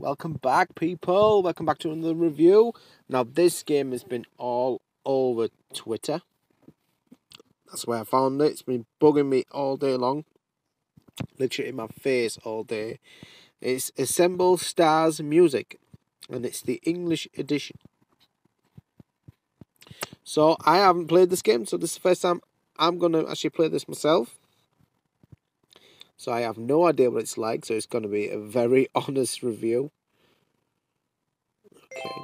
Welcome back, people. Welcome back to another review. Now, this game has been all over Twitter. That's where I found it. It's been bugging me all day long. Literally in my face all day. It's Assemble Stars Music, and it's the English edition. So, I haven't played this game, so this is the first time I'm going to actually play this myself. So I have no idea what it's like, so it's going to be a very honest review. Okay.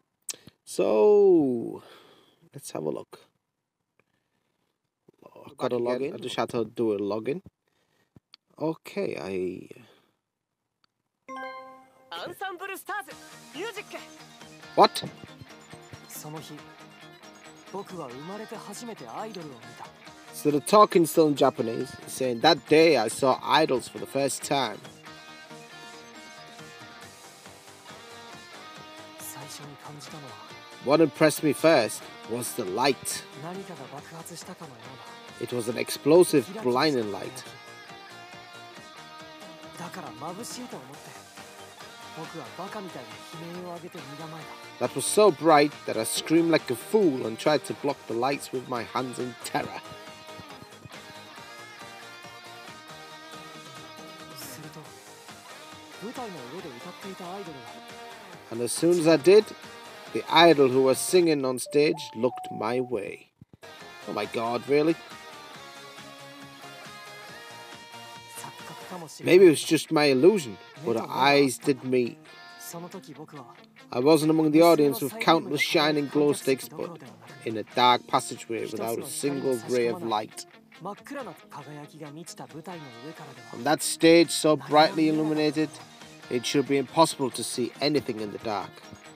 So, let's have a look. I've got to log in. I just had to do a login. Okay, What? So the talking still in Japanese, saying, that day I saw idols for the first time. What impressed me first was the light. It was an explosive, blinding light. That was so bright that I screamed like a fool and tried to block the lights with my hands in terror. And as soon as I did, the idol who was singing on stage looked my way. Oh my god, really? Maybe it was just my illusion, but our eyes did meet. I wasn't among the audience with countless shining glow sticks, but in a dark passageway without a single ray of light. On that stage so brightly illuminated, it should be impossible to see anything in the dark.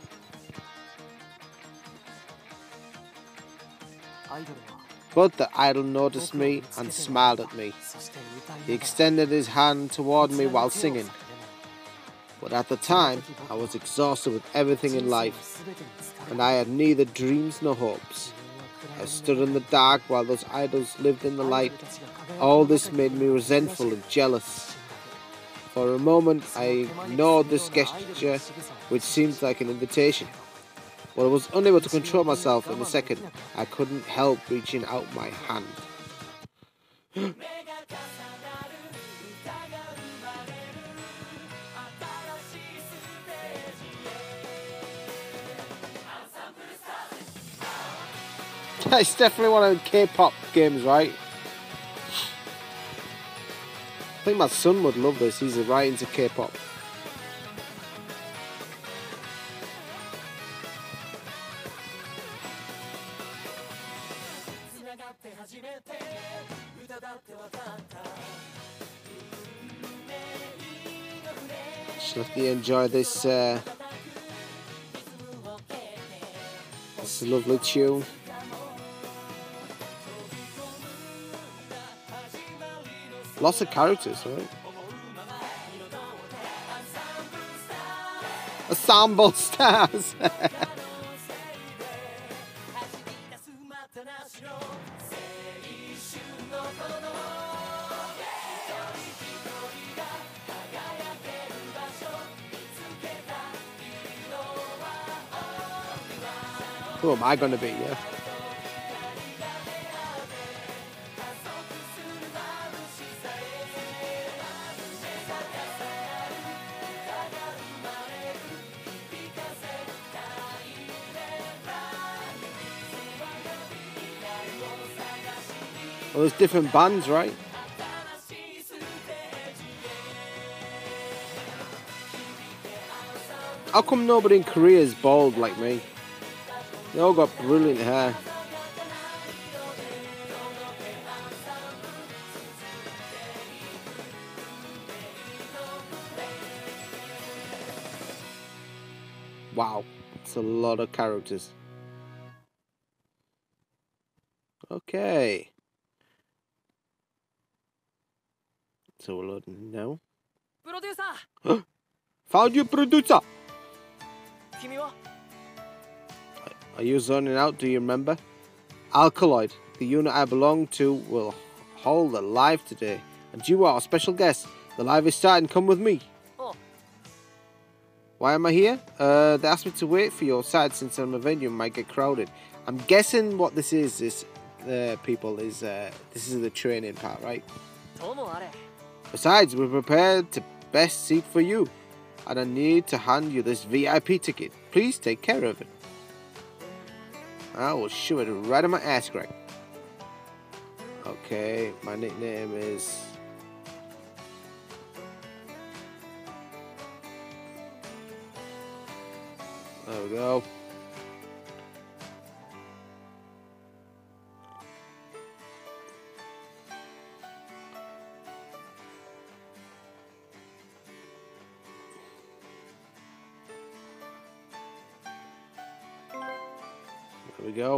But the idol noticed me and smiled at me. He extended his hand toward me while singing. But at the time, I was exhausted with everything in life, and I had neither dreams nor hopes. I stood in the dark while those idols lived in the light. All this made me resentful and jealous. For a moment, I ignored this gesture, which seemed like an invitation. But I was unable to control myself in a second. I couldn't help reaching out my hand. It's definitely one of the K-pop games, right? I think my son would love this. He's right into K-pop. Just let me enjoy this lovely tune. Lots of characters, right? Assemble Stars! Who am I going to be, yeah? Well, there's different bands, right? How come nobody in Korea is bald like me? They all got brilliant hair. Wow, it's a lot of characters. Okay. So we'll load now. Found you, producer! Are you zoning out, do you remember? Alkaloid, the unit I belong to, will hold a live today. And you are a special guest. The live is starting, come with me. Why am I here? They asked me to wait for your side since I'm a venue might get crowded. I'm guessing what this is, people, is this is the training part, right? Besides, we're prepared to best seat for you, and I need to hand you this VIP ticket. Please take care of it. I will shove it right in my ass crack. Okay, my nickname is... There we go. There we go.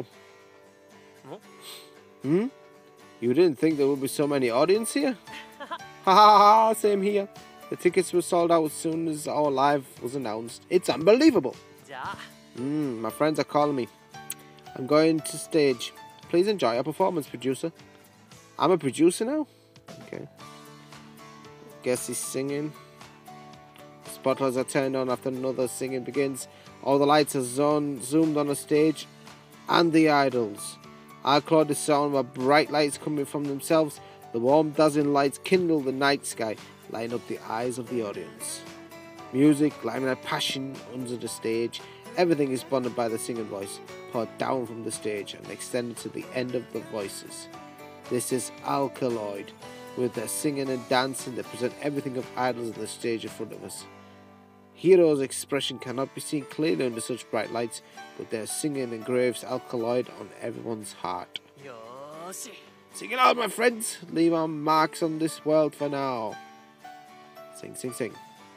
Hmm? You didn't think there would be so many audience here? Ha ha ha, same here. The tickets were sold out as soon as our live was announced. It's unbelievable. My friends are calling me. I'm going to stage. Please enjoy our performance, producer. I'm a producer now? Okay. Guess he's singing. Spotlights are turned on after another singing begins. All the lights are zoomed on the stage and the idols. Our crowd is surrounded by bright lights coming from themselves. The warm, dazzling lights kindle the night sky, lighting up the eyes of the audience. Music, lighting a passion under the stage. Everything is bonded by the singing voice, poured down from the stage and extended to the end of the voices. This is Alkaloid. With their singing and dancing, they present everything of idols on the stage in front of us. Hero's expression cannot be seen clearly under such bright lights, but their singing engraves Alkaloid on everyone's heart. Sing it out, my friends! Leave our marks on this world for now. Sing, sing, sing.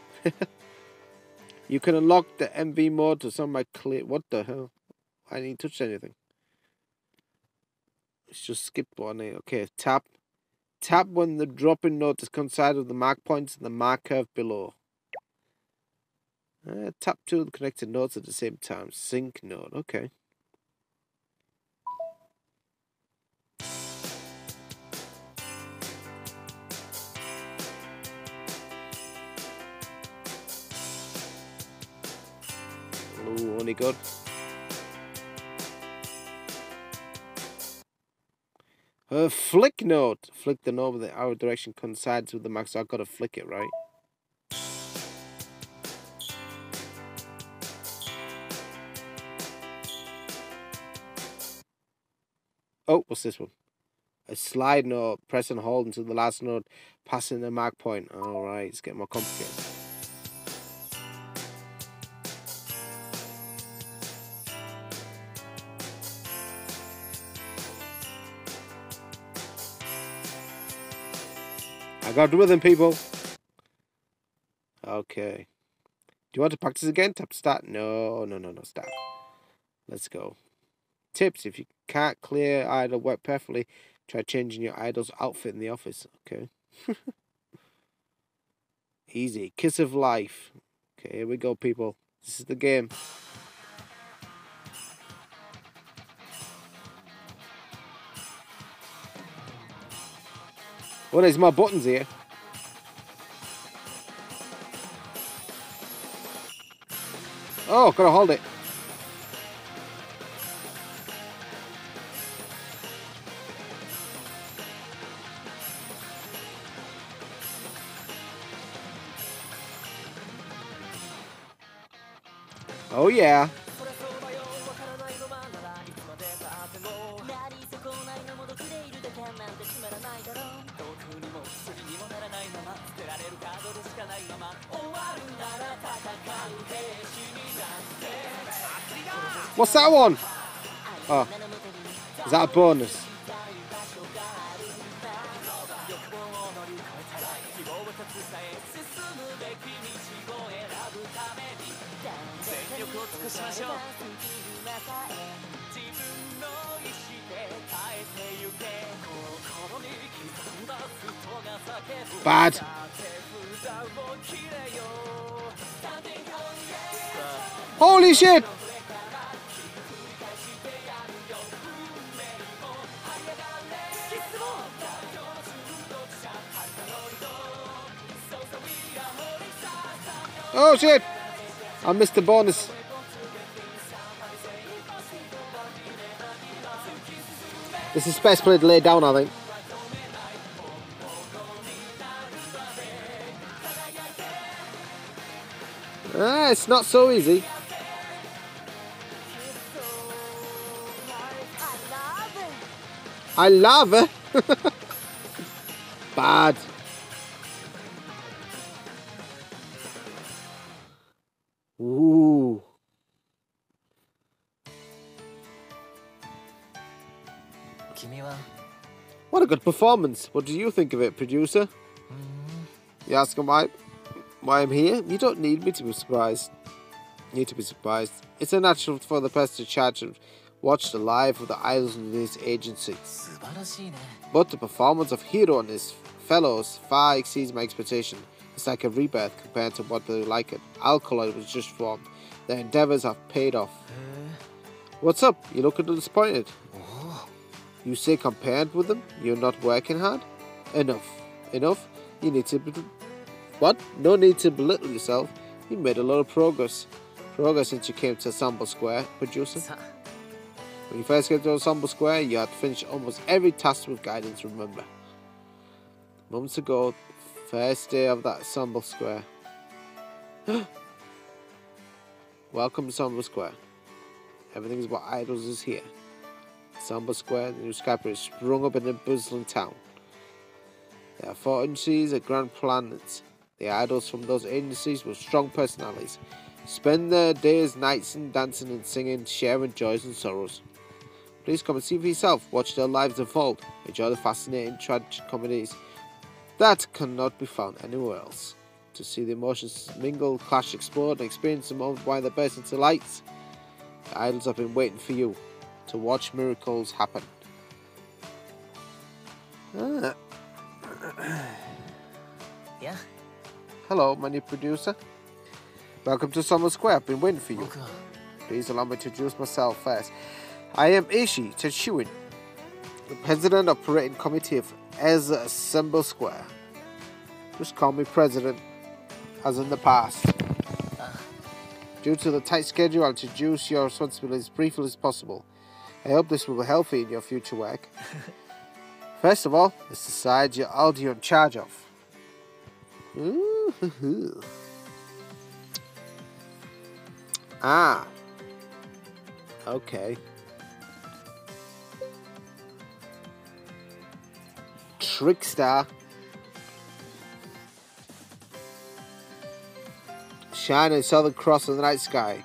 You can unlock the MV mode to some of my clear... What the hell? I didn't touch anything. Let's just skip one. Okay, tap. Tap when the dropping note is coincide with the mark points and the mark curve below. Tap two of the connected notes at the same time. Sync note. Okay. Ooh, only good. Flick note. Flick the note with the arrow direction coincides with the mark, so I've got to flick it, right? Oh, what's this one? A slide note. Press and hold until the last note passing the mark point. Alright, it's getting more complicated. I got rhythm, people. Okay. Do you want to practice again? Tap start. No, start. Let's go. Tips: if you can't clear idol work perfectly, try changing your idol's outfit in the office. Okay. Easy. Kiss of life. Okay, here we go, people. This is the game. Oh, there's more buttons here. Oh, gotta hold it. Oh yeah. What's that one? Oh, is that a bonus? Bad. Holy shit! Oh shit! I missed the bonus. This is best played laid down, I think. It's not so easy. I love it. Bad. Ooh. What a good performance. What do you think of it, producer? You ask him why I'm here? You don't need me to be surprised. Need to be surprised. It's unnatural for the person to charge and watch the live of the idols in this agency. But the performance of Hiro and his fellows far exceeds my expectation. It's like a rebirth compared to what they like it. Alkaloid was just formed. Their endeavours have paid off. What's up? You look a little disappointed. You say compared with them, you're not working hard? Enough. Enough? You need to... What? No need to belittle yourself. You made a lot of progress. Progress since you came to Ensemble Square, producer. When you first came to Ensemble Square, you had finished almost every task with guidance, remember. Months ago, first day of that Ensemble Square. Welcome to Ensemble Square. Everything is what idols is here. Ensemble Square, the new skyscraper is sprung up in a bustling town. There are 4 agencies and grand planets. The idols from those agencies with strong personalities spend their days, nights and dancing and singing, sharing joys and sorrows. Please come and see for yourself. Watch their lives unfold. Enjoy the fascinating tragic comedies that cannot be found anywhere else. To see the emotions mingle, clash, explode, and experience the moment while they burst into lights. The idols have been waiting for you to watch miracles happen. Yeah. Hello, my new producer. Welcome to Ensemble Square. I've been waiting for you. Please allow me to introduce myself first. I am Eishi Tetsuin, the President of Operating Committee of Ensemble Square. Just call me President, as in the past. Due to the tight schedule, I'll introduce your responsibilities as briefly as possible. I hope this will be healthy in your future work. First of all, let's decide your order you're in charge of. Ooh. Ah. Okay. Trickstar. Shining Southern Cross in the night sky.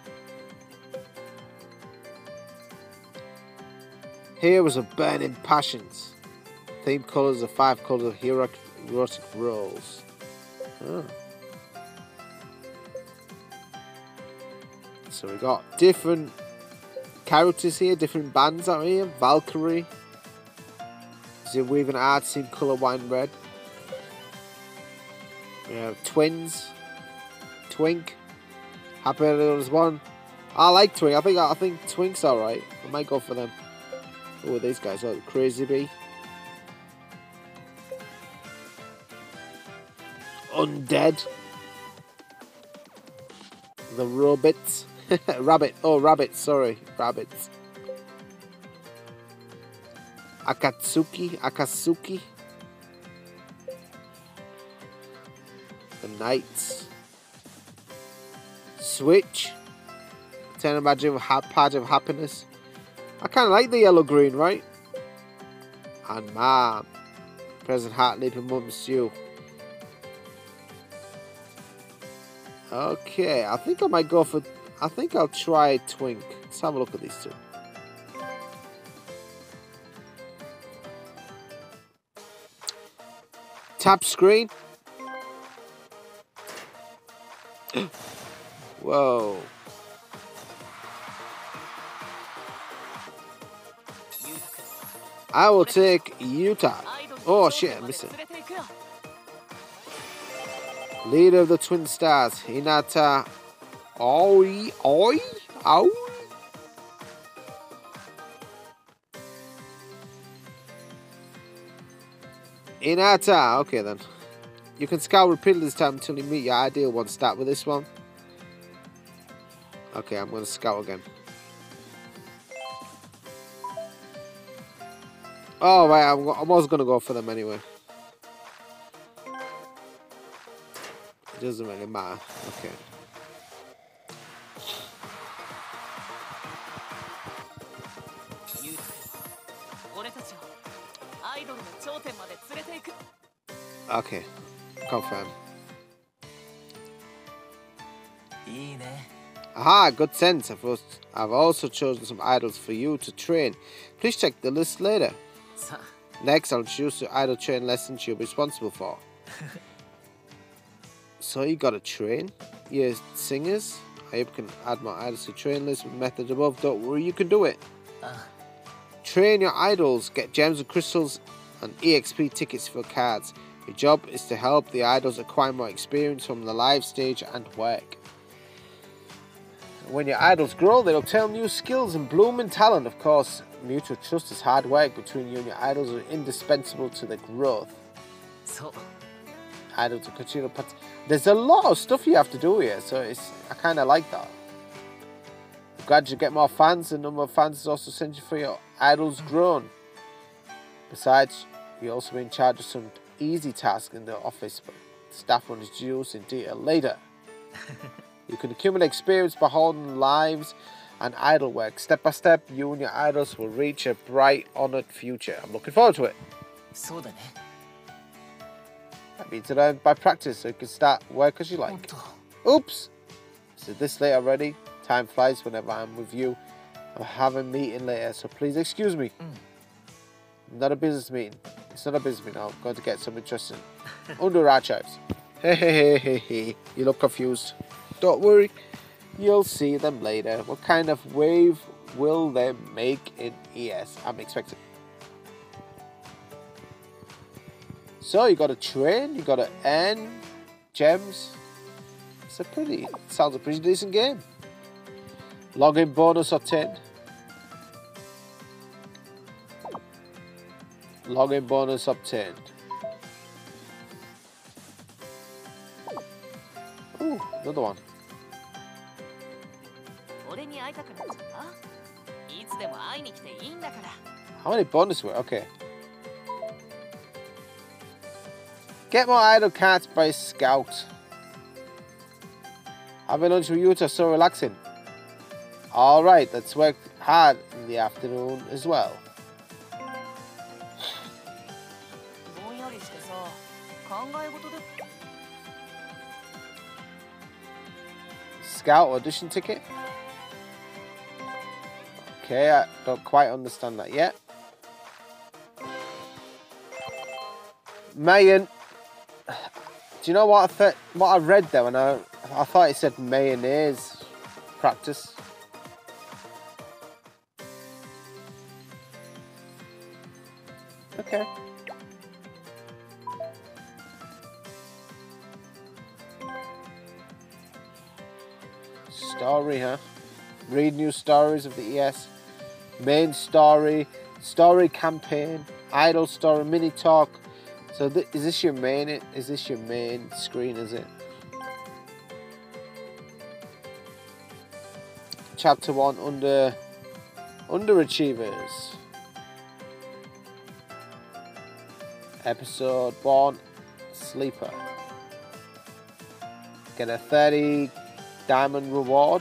Heroes of burning passions. Theme colours are 5 colours of erotic roles. Oh. So we got different characters here, different bands out here. Valkyrie. Is it weaving arts in colour wine red? We have Twins. Twink. Happy Little One. I like Twink. I think Twink's alright. I might go for them. Oh, these guys are Crazy Bee. Undead. The Rabbits. Rabbit. Oh, rabbits. Sorry. Rabbits. Akatsuki. The Knights. Switch. Turn imagine Pad of Happiness. I kind of like the yellow-green, right? And Mom. President Heart Leaping Mum Stew. Okay, I think I might go for... I think I'll try Twink. Let's have a look at these two. Tap screen. Whoa. I will take Utah. Oh shit, I missed it. Leader of the Twin Stars, Hinata. Oi. Hinata. Okay then. You can scout repeatedly this time until you meet your ideal one. Start with this one. Okay, I'm gonna scout again. Oh, right, I was gonna go for them anyway. It doesn't really matter. Okay. Okay, confirm. Aha, good sense. I've also chosen some idols for you to train. Please check the list later. Next, I'll introduce the idol train lessons you're responsible for. So you gotta train your singers. I hope you can add more idols to train list with method above. Don't worry, you can do it. Train your idols, get gems and crystals and EXP tickets for cards. Your job is to help the idols acquire more experience from the live stage and work. When your idols grow, they'll obtain new skills and bloom in talent. Of course, mutual trust is hard work between you and your idols are indispensable to their growth. Idols will continue to there's a lot of stuff you have to do here, so I kind of like that. I'm glad you get more fans. The number of fans is also essential for your idols grown. Besides, you'll also be in charge of some easy tasks in the office, but staff will introduce in detail later. You can accumulate experience by holding lives and idol work. Step by step, you and your idols will reach a bright, honoured future. I'm looking forward to it. That means to learn by practice, so you can start work as you like. Oops! So this late already. Time flies whenever I'm with you. I'm having a meeting later, so please excuse me. Not a business meeting. It's not a business meeting. I'm going to get some interesting under archives. Hey. You look confused. Don't worry. You'll see them later. What kind of wave will they make in ES? I'm expecting. So you got to train, you got to earn gems. Sounds a pretty decent game. Login bonus obtained. Login bonus obtained. Ooh, another one. How many bonus were? Okay. Get more idol cards by Scout. Having lunch with Yuta so relaxing. Alright, let's work hard in the afternoon as well. Scout audition ticket. Okay, I don't quite understand that yet. Mayan. Do you know what I read there? And I thought it said mayonnaise practice. Okay. Story, huh? Read new stories of the ES. Main story, story campaign, idol story, mini talk. So is this your main? Is this your main screen? Is it? Chapter 1 underachievers. Episode 1 sleeper. Get a 30 diamond reward.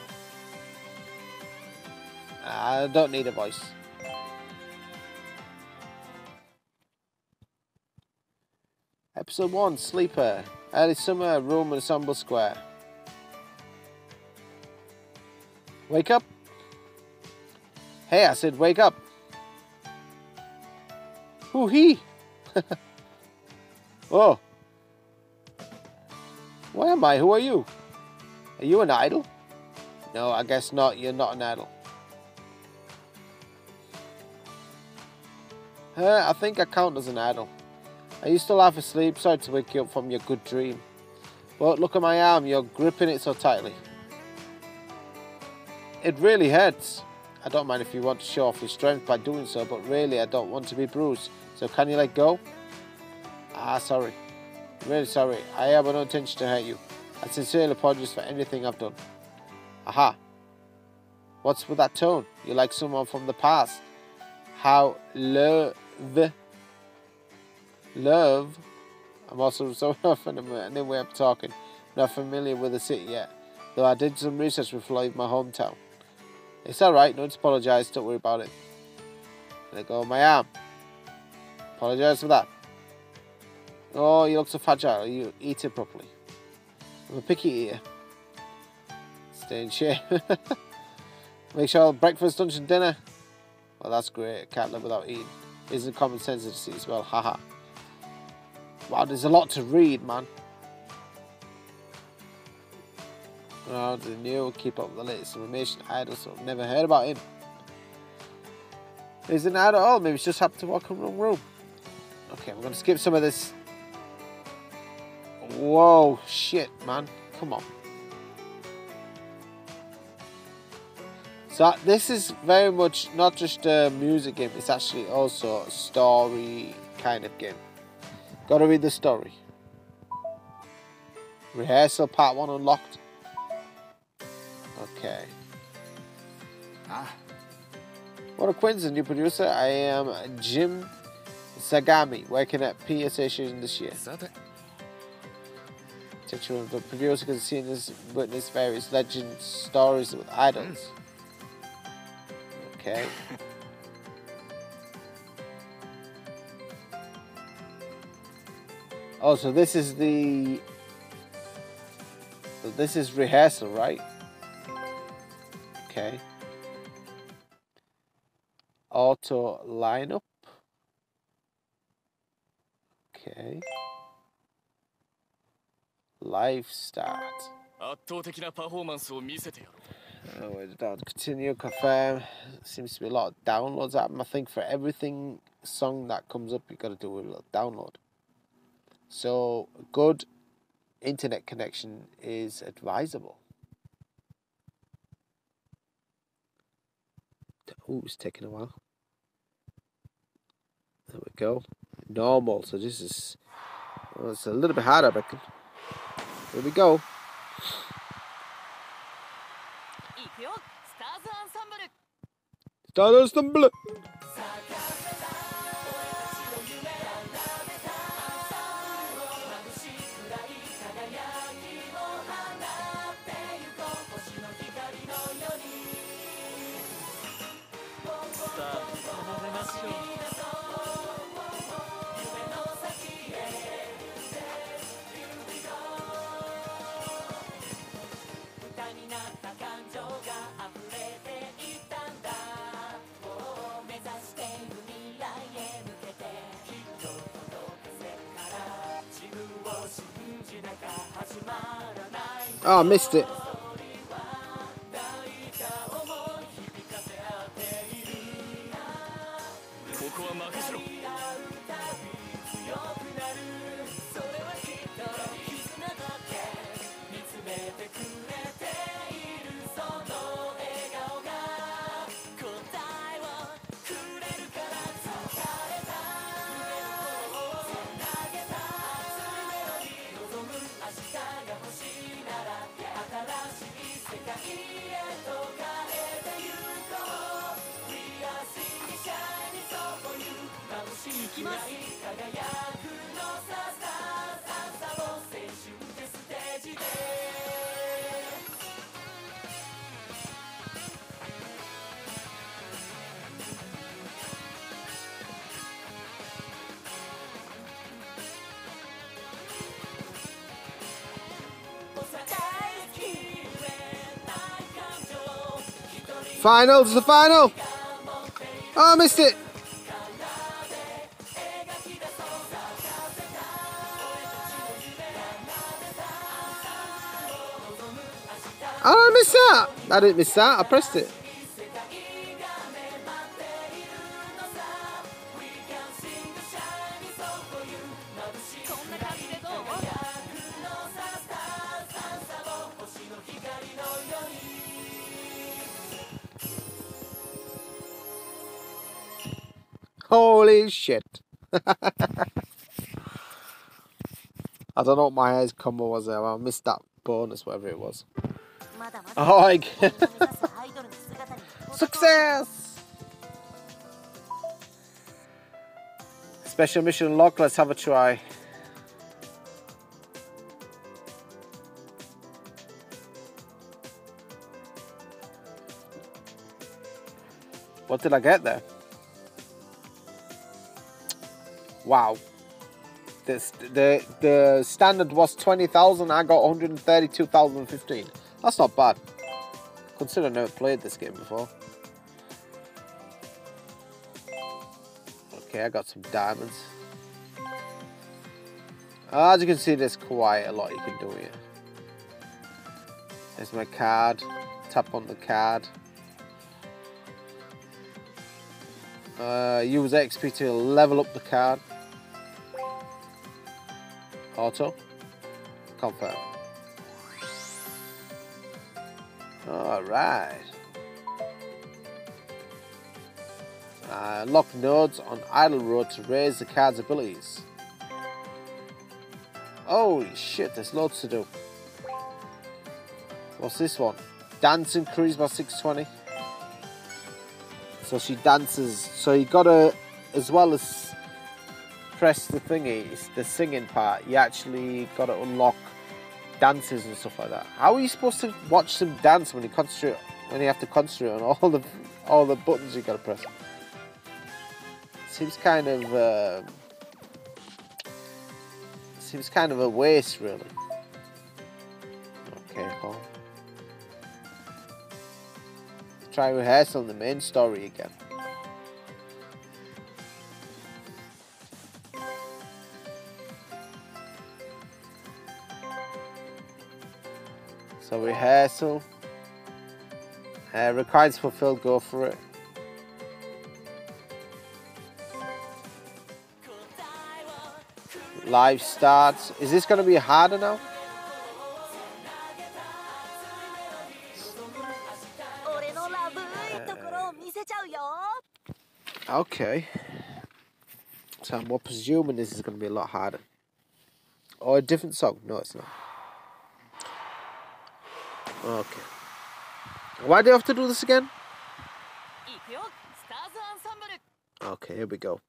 I don't need a voice. Episode 1 sleeper. Early summer, room in Ensemble Square. Wake up. Hey, I said wake up. Who he? Oh. Where am I? Who are you? Are you an idol? No, I guess not. You're not an idol. I think I count as an idol. Are you still half asleep? Sorry to wake you up from your good dream. But look at my arm. You're gripping it so tightly. It really hurts. I don't mind if you want to show off your strength by doing so, but really I don't want to be bruised. So can you let go? Sorry. I'm really sorry. I have no intention to hurt you. I sincerely apologize for anything I've done. Aha. What's with that tone? You're like someone from the past. How love. I'm also so often a new way of talking. Not familiar with the city yet. Though I did some research before I leave my hometown. It's alright, don't apologise, don't worry about it. Let go of my arm. Apologise for that. Oh, you look so fragile. You eat it properly. I'm a picky eater. Stay in shape. Make sure breakfast, lunch and dinner. Well, that's great. I can't live without eating. Isn't common sense to see as well. Haha. Wow, there's a lot to read, man. Oh, the new, keep up with the latest information. Idol, so I've never heard about him. Isn't that at all? Maybe he's just happened to walk in the wrong room. Okay, we're going to skip some of this. Whoa, shit, man. Come on. So this is very much not just a music game. It's actually also a story kind of game. Gotta read the story. Rehearsal part 1 unlocked. Okay. What a coincidence, new producer. I am Jim Sagami, working at PS Station this year. Titular of the producer can see this witness various legends, stories with idols. Okay. Oh, so this is the... So this is rehearsal, right? Okay. Auto lineup. Okay. Live start. Continue, confirm. Seems to be a lot of downloads happening. I think for everything song that comes up, you got to do a little download. So, good internet connection is advisable. Oh, it's taking a while. There we go. Normal. So this is... Well, it's a little bit harder, I reckon. Here we go. Star Ensemble. Oh, I missed it. Finals, the final. Oh, I missed it. Oh, I missed that. I didn't miss that. I pressed it. Holy shit. I don't know what my eyes combo was there. I missed that bonus, whatever it was. Oh, I get success! Special mission unlocked. Let's have a try. What did I get there? Wow. The standard was 20,000. I got 132,015. That's not bad. Consider I never played this game before. Okay, I got some diamonds. As you can see, there's quite a lot you can do here. There's my card. Tap on the card. Use XP to level up the card. Auto. Confirm. Alright. Lock nodes on idle road to raise the card's abilities. Holy shit, there's loads to do. What's this one? Dance increased by 620. So she dances. So you gotta, as well as press the thingy, it's the singing part, you actually gotta unlock dances and stuff like that. How are you supposed to watch them dance when you concentrate, when you have to concentrate on all the buttons you gotta press? Seems kind of a waste, really. Okay, cool. Try rehearsal the main story again. So rehearsal. Requirements fulfilled, go for it. Live starts. Is this going to be harder now? Okay. So I'm presuming this is going to be a lot harder. Or a different song? No, it's not. Okay. Why do you have to do this again? Okay, here we go.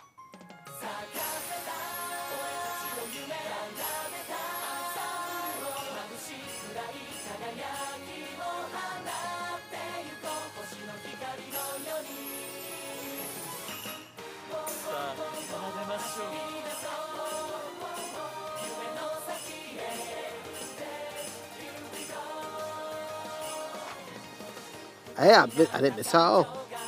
Hey, I didn't miss out.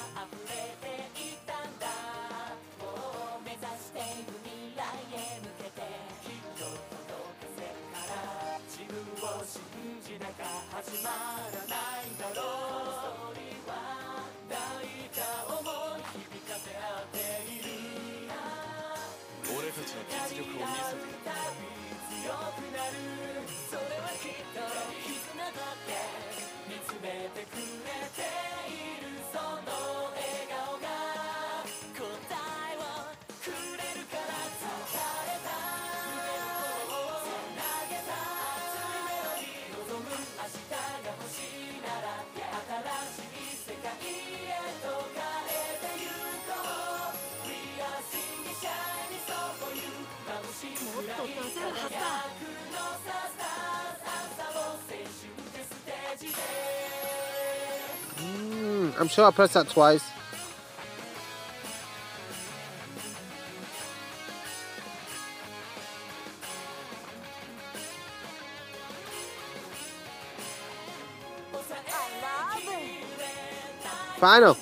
I'm sure I pressed that twice. Final.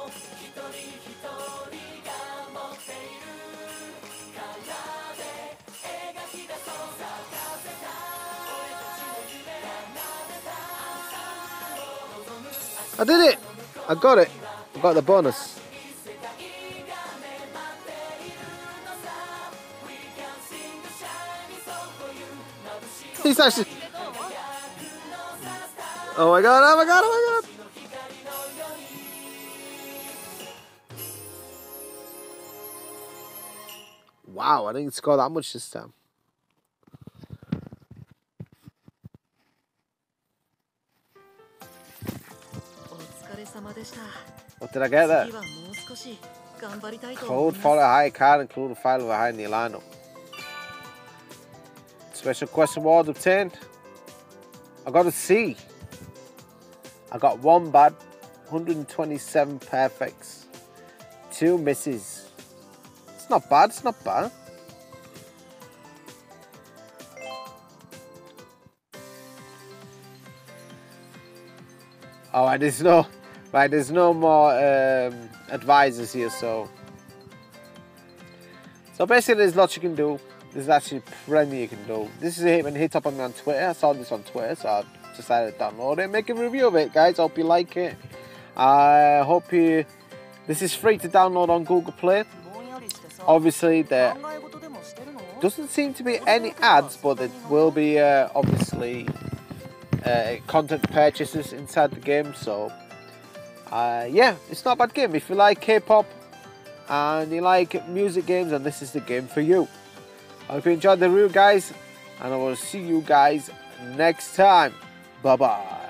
I did it! I got it. I got the bonus. He's actually... Oh my god, oh my god, oh my god! Wow, I didn't score that much this time. What did I get there? Code follow high card, include a file of a high in the lineup. Special quest reward obtained. I got a C. I got 1 bad, 127 perfects, 2 misses. It's not bad, it's not bad. Oh, and there's no more advisors here, so basically there's lots you can do. There's actually plenty you can do. This is when hit up on me on Twitter. I saw this on Twitter, so I decided to download it, make a review of it, guys. Hope you like it. I hope you. This is free to download on Google Play. Obviously, there doesn't seem to be any ads, but there will be obviously content purchases inside the game. So, yeah, it's not a bad game. If you like K-pop and you like music games, and this is the game for you. I hope you enjoyed the review, guys, and I will see you guys next time. Bye bye.